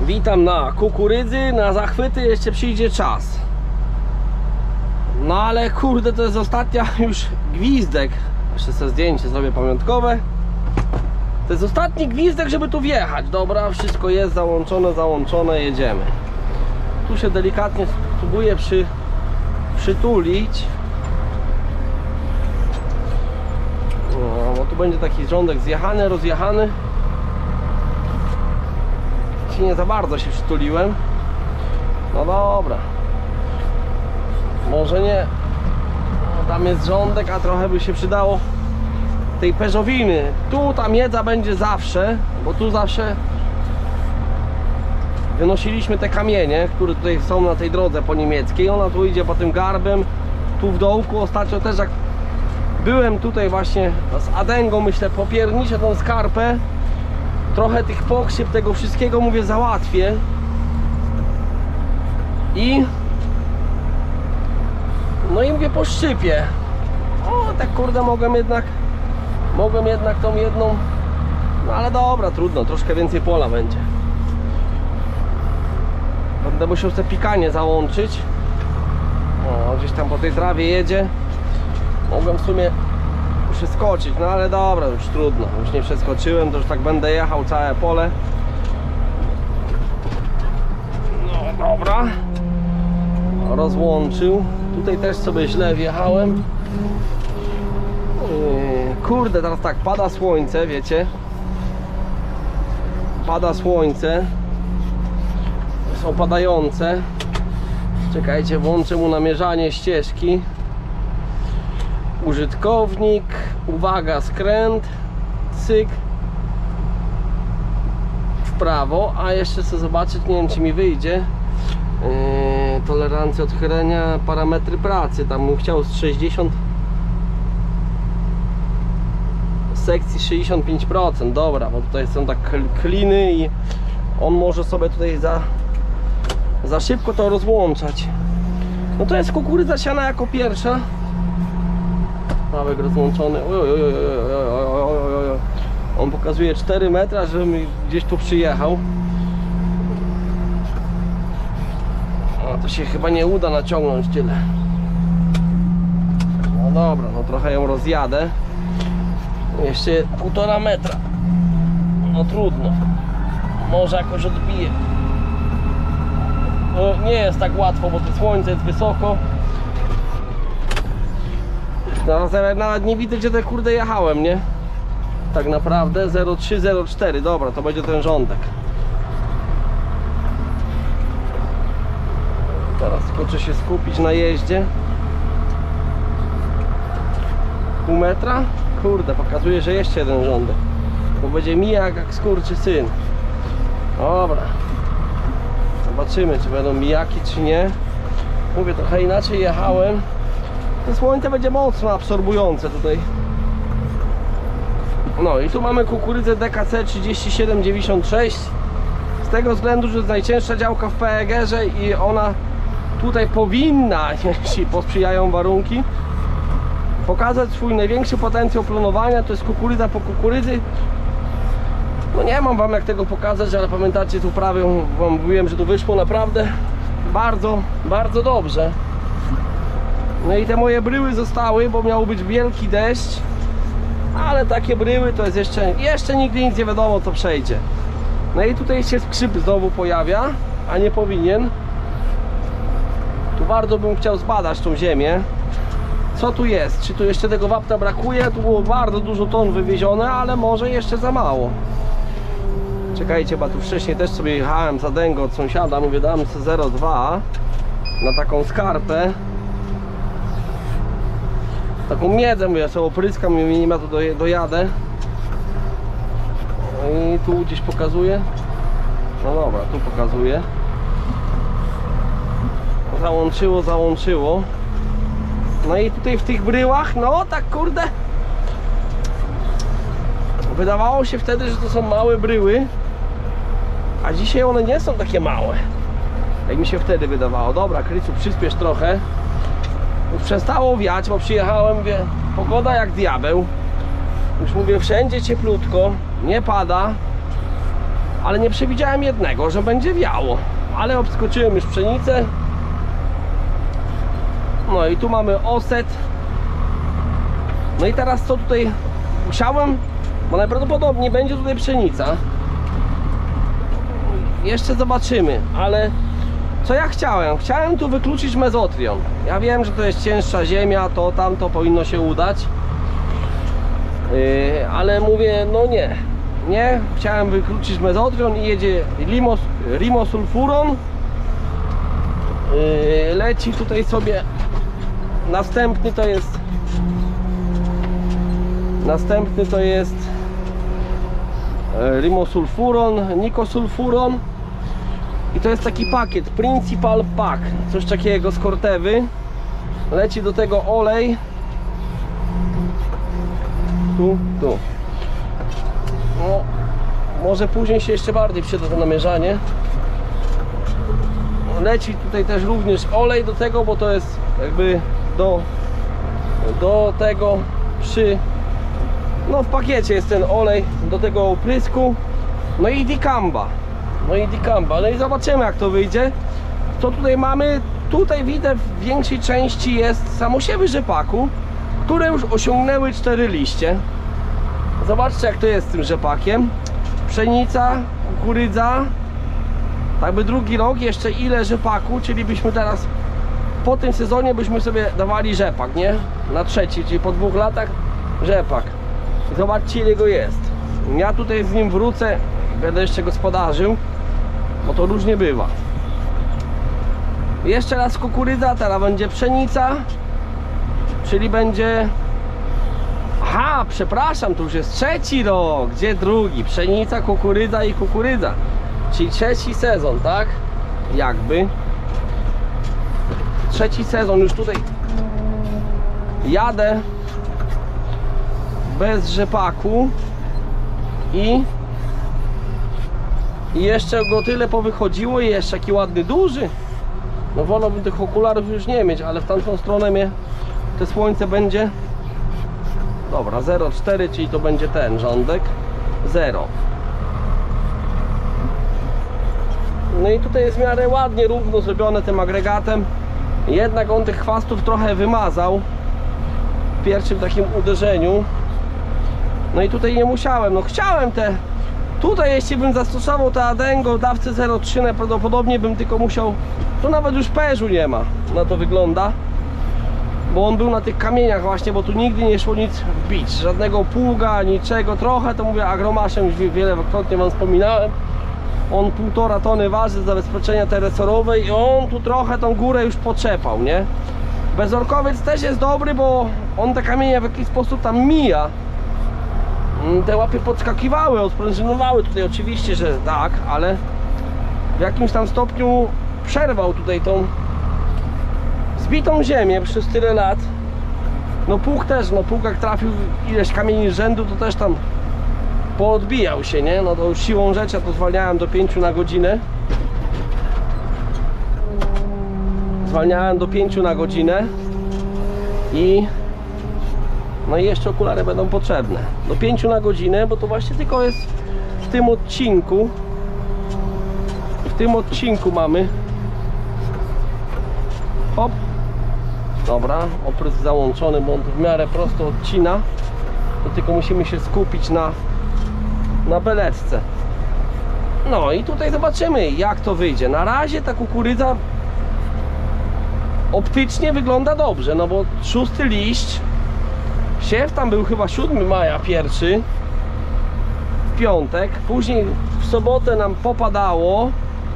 Witam na kukurydzy, na zachwyty jeszcze przyjdzie czas. No ale kurde, to jest ostatnia już gwizdek. Jeszcze sobie zdjęcie zrobię pamiątkowe. To jest ostatni gwizdek, żeby tu wjechać. Dobra, wszystko jest załączone, jedziemy. Tu się delikatnie spróbuję przytulić. No, bo tu będzie taki rządek zjechany, rozjechany. Nie za bardzo się przytuliłem. No dobra. Może nie. No, tam jest rządek, a trochę by się przydało tej peżowiny. Tu ta miedza będzie zawsze, bo tu zawsze wynosiliśmy te kamienie, które tutaj są na tej drodze po niemieckiej. Ona tu idzie po tym garbem, tu w dołku. Ostatnio też jak byłem tutaj właśnie z Adęgą, myślę, popierniczę tą skarpę. Trochę tych pokrzyw, tego wszystkiego, mówię, załatwię. No i mówię, poszczypię. O, tak kurde, mogłem jednak tą jedną. No ale dobra, trudno, troszkę więcej pola będzie. Będę musiał te pikanie załączyć. O, gdzieś tam po tej trawie jedzie. Mogłem w sumie przeskoczyć, no ale dobra, już trudno, już nie przeskoczyłem, to już tak będę jechał całe pole. No dobra, rozłączył. Tutaj też sobie źle wjechałem. Kurde, teraz tak, pada słońce, wiecie, pada słońce, są padające. Czekajcie, włączę mu namierzanie ścieżki. Użytkownik, uwaga, skręt, cyk, w prawo, a jeszcze chcę zobaczyć, nie wiem czy mi wyjdzie, tolerancja odchylenia, parametry pracy, tam bym chciał z 60, z sekcji 65%, dobra, bo tutaj są tak kliny i on może sobie tutaj za szybko to rozłączać. No to jest kukurydza siana jako pierwsza. Małek rozłączony. On pokazuje 4 metra, żebym gdzieś tu przyjechał. No to się chyba nie uda naciągnąć tyle. No dobra, no trochę ją rozjadę. Jeszcze 1,5 metra. No trudno. Może jakoś odbiję. No, nie jest tak łatwo, bo to słońce jest wysoko. Nawet nie widzę, gdzie te kurde jechałem, nie? Tak naprawdę 0304, dobra, to będzie ten rządek. Teraz tylko trzeba się skupić na jeździe. 0,5 metra? Kurde, pokazuje, że jeszcze jeden rządek. Bo będzie mijak jak skurczysyn. Dobra. Zobaczymy, czy będą mijaki, czy nie. Mówię, trochę inaczej jechałem. To słońce będzie mocno absorbujące tutaj. No i tu mamy kukurydzę DKC 3796. Z tego względu, że jest najcięższa działka w PEG-erze i ona tutaj powinna, jeśli posprzyjają warunki, pokazać swój największy potencjał planowania. To jest kukurydza po kukurydzy. No nie mam wam jak tego pokazać, ale pamiętacie, tu prawie wam mówiłem, że tu wyszło naprawdę bardzo, bardzo dobrze. No i te moje bryły zostały, bo miał być wielki deszcz. Ale takie bryły to jest jeszcze nigdy nic nie wiadomo, co przejdzie. No i tutaj się skrzyp znowu pojawia, a nie powinien. Tu bardzo bym chciał zbadać tą ziemię. Co tu jest? Czy tu jeszcze tego wapna brakuje? Tu było bardzo dużo ton wywiezione, ale może jeszcze za mało. Czekajcie, bo tu wcześniej też sobie jechałem za Adęgą od sąsiada. Mówię, dam sobie 0,2 na taką skarpę. Taką miedzę, mówię, sobie opryskam i minima tu dojadę. I tu gdzieś pokazuje. No dobra, tu pokazuje. Załączyło. No i tutaj w tych bryłach, no tak kurde. Wydawało się wtedy, że to są małe bryły. A dzisiaj one nie są takie małe, jak mi się wtedy wydawało. Dobra, Kryciu, przyspiesz trochę. Już przestało wiać, bo przyjechałem, mówię, pogoda jak diabeł. Już mówię, wszędzie cieplutko, nie pada. ale nie przewidziałem jednego, że będzie wiało, ale obskoczyłem już pszenicę. No i tu mamy oset. No i teraz co tutaj musiałem, bo najprawdopodobniej będzie tutaj pszenica. Jeszcze zobaczymy, ale co ja chciałem? Chciałem tu wykluczyć mezotrion. Ja wiem, że to jest cięższa ziemia, to tamto powinno się udać, ale mówię, no nie, chciałem wykluczyć mezotrion i jedzie rimosulfuron. Leci tutaj sobie następny to jest rimosulfuron, nikosulfuron. I to jest taki pakiet, Principal Pack, coś takiego z Cortevy. Leci do tego olej. Tu. No, może później się jeszcze bardziej przyda to namierzanie. Leci tutaj też również olej do tego, bo to jest jakby do tego no w pakiecie jest ten olej do tego oprysku. No i dicamba. No i zobaczymy, jak to wyjdzie. Co tutaj mamy? Tutaj widzę, w większej części jest samosiewy rzepaku, które już osiągnęły 4 liście. Zobaczcie, jak to jest z tym rzepakiem. Pszenica, kukurydza. Tak by drugi rok, jeszcze ile rzepaku, czyli byśmy teraz po tym sezonie byśmy sobie dawali rzepak, nie? Na trzeci, czyli po 2 latach rzepak. Zobaczcie, ile go jest. Ja tutaj z nim wrócę, będę jeszcze gospodarzył, bo to różnie bywa. Jeszcze raz kukurydza, teraz będzie pszenica, czyli będzie... Aha, przepraszam, to już jest 3. rok, gdzie drugi? Pszenica, kukurydza i kukurydza. Czyli 3. sezon, tak? Jakby 3. sezon, już tutaj jadę bez rzepaku i jeszcze go tyle powychodziło i jeszcze taki ładny, duży. No wolałbym tych okularów już nie mieć, ale w tamtą stronę mnie te słońce będzie. Dobra, 0,4, czyli to będzie ten rządek 0. No i tutaj jest w miarę ładnie, równo zrobione tym agregatem. Jednak on tych chwastów trochę wymazał w pierwszym takim uderzeniu. No i tutaj nie musiałem, no chciałem te... Tutaj jeśli bym zastosował te Adengo w dawce 0,3, najprawdopodobniej bym tylko musiał... Tu nawet już pężu nie ma, na to wygląda. Bo on był na tych kamieniach właśnie, bo tu nigdy nie szło nic wbić. Żadnego pługa, niczego. Trochę to mówię agromaszem, już wielokrotnie wam wspominałem. On 1,5 tony waży z zabezpieczenia teresorowej i on tu trochę tą górę już potrzepał, nie? Bezorkowiec też jest dobry, bo on te kamienie w jakiś sposób tam mija. Te łapy podskakiwały, odprężynowały tutaj oczywiście, że tak, ale w jakimś tam stopniu przerwał tutaj tą zbitą ziemię przez tyle lat. No pług też, no pług jak trafił ileś kamieni z rzędu, to też tam poodbijał się, nie? No to już siłą rzeczy ja to zwalniałem do 5 na godzinę. Zwalniałem do 5 na godzinę i no i jeszcze okulary będą potrzebne. Do 5 na godzinę, bo to właśnie tylko jest w tym odcinku. W tym odcinku mamy. Hop. Dobra, oprysk załączony, bo on w miarę prosto odcina. To tylko musimy się skupić na beletce. No i tutaj zobaczymy, jak to wyjdzie. Na razie ta kukurydza optycznie wygląda dobrze, no bo 6. liść. Siew tam był chyba 7 maja pierwszy, w piątek, później w sobotę nam popadało.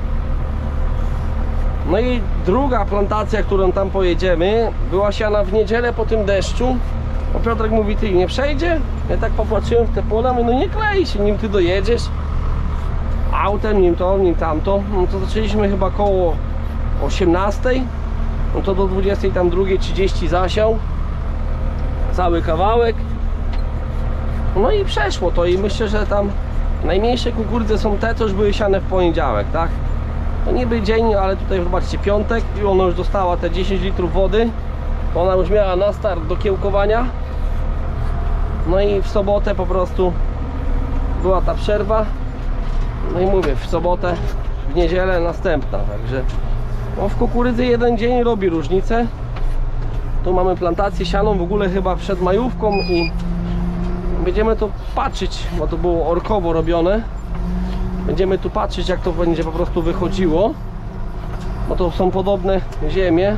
No i druga plantacja, którą tam pojedziemy, była siana w niedzielę po tym deszczu. Bo Piotrek mówi, ty nie przejdzie? Ja tak popatrzyłem w te pola, mówię, no nie klei się, nim ty dojedziesz autem, nim to, nim tamto. No to zaczęliśmy chyba koło 18, no to do 22:30 zasiał cały kawałek. No i przeszło to i myślę, że tam najmniejsze kukurydze są te, co już były siane w poniedziałek, tak? To niby dzień, ale tutaj zobaczcie, piątek i ona już dostała te 10 litrów wody. Ona już miała na start do kiełkowania. No i w sobotę po prostu była ta przerwa. No i mówię, w sobotę, w niedzielę następna, także no w kukurydzy jeden dzień robi różnicę. Tu mamy plantację sianą w ogóle chyba przed majówką i będziemy tu patrzeć, bo to było orkowo robione. Będziemy tu patrzeć, jak to będzie po prostu wychodziło, bo to są podobne ziemie,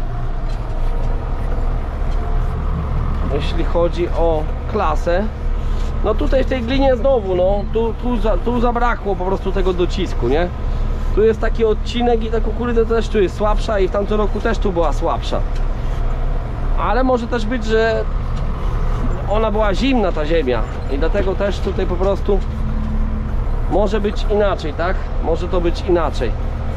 jeśli chodzi o klasę. No tutaj w tej glinie znowu, no tu zabrakło po prostu tego docisku, nie? Tu jest taki odcinek i ta kukurydza też tu jest słabsza i w tamtym roku też tu była słabsza. Ale może też być, że ona była zimna, ta ziemia, i dlatego też tutaj po prostu może być inaczej, tak? Może to być inaczej.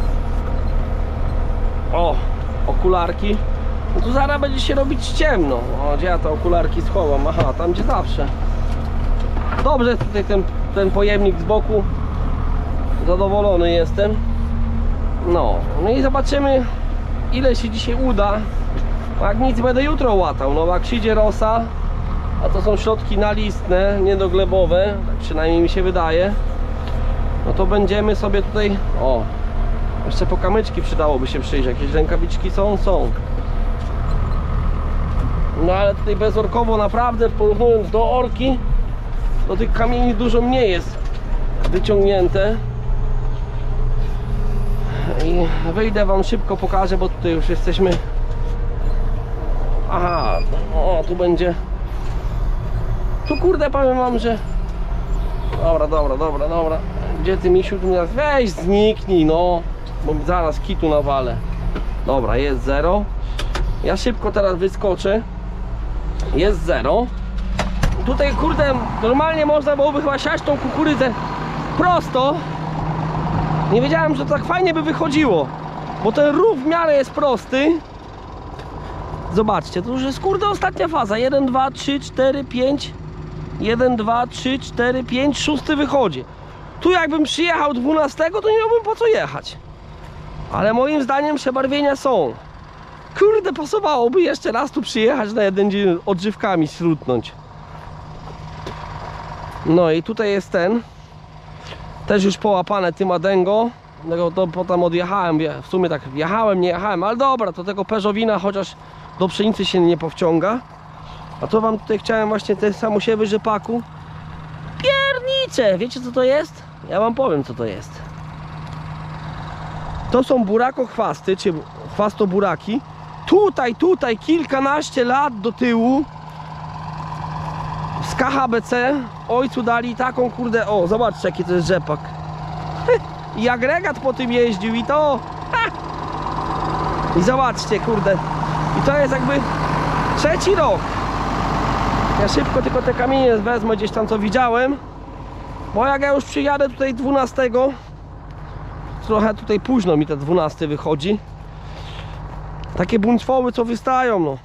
O, okularki. No tu zaraz będzie się robić ciemno. O, gdzie ja te okularki schowam? Aha, tam gdzie zawsze. Dobrze, tutaj ten pojemnik z boku. Zadowolony jestem. No i zobaczymy, ile się dzisiaj uda. Jak nic, będę jutro łatał. No jak przyjdzie rosa, a to są środki nalistne, niedoglebowe, tak przynajmniej mi się wydaje, no to będziemy sobie tutaj, o, jeszcze po kamyczki przydałoby się przyjść. Jakieś rękawiczki są? Są. No ale tutaj bezorkowo naprawdę, porównując do orki, to tych kamieni dużo mniej jest wyciągnięte. I wyjdę wam szybko, pokażę, bo tutaj już jesteśmy. Aha, o, tu będzie. Tu kurde, powiem wam, że dobra. Gdzie ty, misiu? Tu teraz weź zniknij, no, bo zaraz kitu nawalę. Dobra, jest 0. Ja szybko teraz wyskoczę. Jest 0. Tutaj kurde, normalnie można byłoby chyba siać tą kukurydzę prosto. Nie wiedziałem, że to tak fajnie by wychodziło, bo ten rów w miarę jest prosty. Zobaczcie, to już jest kurde ostatnia faza. 1, 2, 3, 4, 5. 1, 2, 3, 4, 5, 6 wychodzi. Tu jakbym przyjechał 12, to nie miałbym po co jechać. Ale moim zdaniem przebarwienia są. Kurde, pasowałoby jeszcze raz tu przyjechać na jeden dzień odżywkami śrutnąć. No i tutaj jest ten. Też już połapane tym Adengo. To potem odjechałem. W sumie tak jechałem, nie jechałem, ale dobra, to tego peżowina chociaż do pszenicy się nie powciąga. A to wam tutaj chciałem właśnie te samosiewy rzepaku. Piernicze! Wiecie co to jest? Ja wam powiem, co to jest. To są burakochwasty, czy chwastoburaki. Tutaj kilkanaście lat do tyłu z KHBC ojcu dali taką kurde, o, zobaczcie jaki to jest rzepak. I agregat po tym jeździł i to i zobaczcie kurde, i to jest jakby 3. rok. Ja szybko tylko te kamienie wezmę gdzieś tam, co widziałem, bo jak ja już przyjadę tutaj 12, trochę tutaj późno mi te 12 wychodzi. Takie buńcwoły, co wystają, no,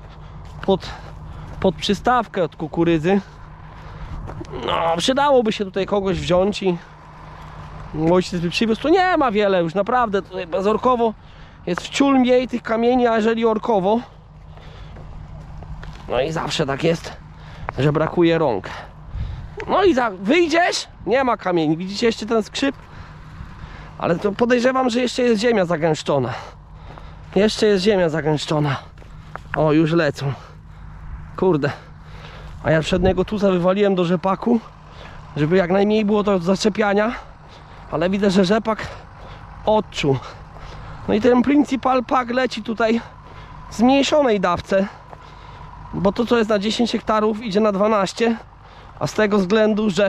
pod przystawkę od kukurydzy. No, przydałoby się tutaj kogoś wziąć i ojciec by przywiózł. Tu nie ma wiele już, naprawdę. Tutaj bezorkowo jest wciul mniej tych kamieni, a jeżeli orkowo. No i zawsze tak jest, że brakuje rąk. No i wyjdziesz, nie ma kamieni. Widzicie jeszcze ten skrzyp? Ale to podejrzewam, że jeszcze jest ziemia zagęszczona. Jeszcze jest ziemia zagęszczona. O, już lecą. Kurde. A ja przedniego tuza wywaliłem do rzepaku, żeby jak najmniej było to zaczepiania. Ale widzę, że rzepak odczuł. No i ten Principal Pack leci tutaj w zmniejszonej dawce, bo to, co jest na 10 hektarów, idzie na 12. A z tego względu, że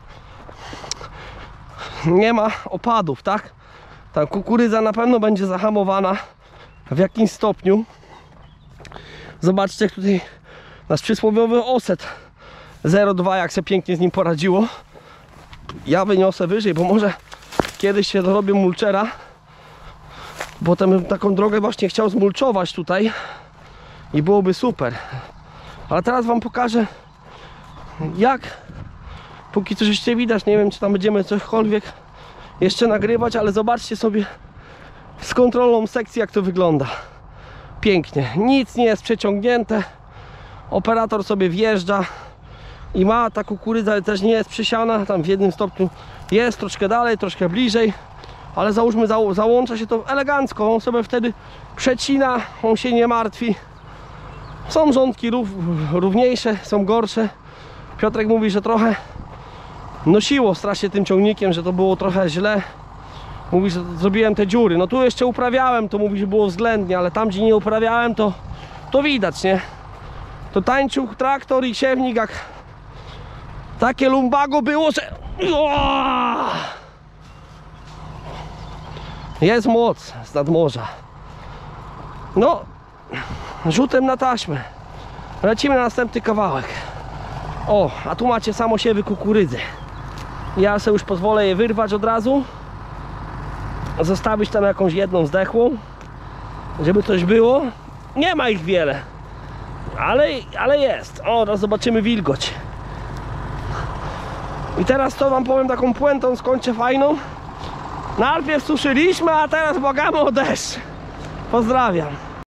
nie ma opadów, tak? Ta kukurydza na pewno będzie zahamowana w jakimś stopniu. Zobaczcie, jak tutaj nasz przysłowiowy oset 0,2, jak się pięknie z nim poradziło. Ja wyniosę wyżej, bo może kiedyś się dorobię mulczera. Potem bym taką drogę właśnie chciał zmulczować tutaj i byłoby super. Ale teraz wam pokażę, jak póki coś jeszcze widać. Nie wiem, czy tam będziemy cośkolwiek jeszcze nagrywać, ale zobaczcie sobie z kontrolą sekcji, jak to wygląda. Pięknie, nic nie jest przeciągnięte. Operator sobie wjeżdża i ma ta kukurydza, ale też nie jest przysiana. Tam w jednym stopniu jest troszkę dalej, troszkę bliżej, ale załóżmy załącza się to elegancko, on sobie wtedy przecina, on się nie martwi. Są rządki równiejsze, są gorsze. Piotrek mówi, że trochę nosiło strasznie tym ciągnikiem, że to było trochę źle. Mówi, że zrobiłem te dziury. No tu jeszcze uprawiałem, to mówi, że było względnie, ale tam, gdzie nie uprawiałem, to widać, nie? To tańczył traktor i siewnik, jak takie lumbago było, że jest moc z nadmorza. No, rzutem na taśmę. Lecimy na następny kawałek. O, a tu macie samosiewy kukurydzy. Ja sobie już pozwolę je wyrwać od razu. Zostawić tam jakąś jedną zdechłą, żeby coś było. Nie ma ich wiele, ale jest. O, teraz zobaczymy wilgoć. I teraz to wam powiem taką puentą, skończę fajną. Najpierw suszyliśmy, a teraz błagamy o deszcz. Pozdrawiam.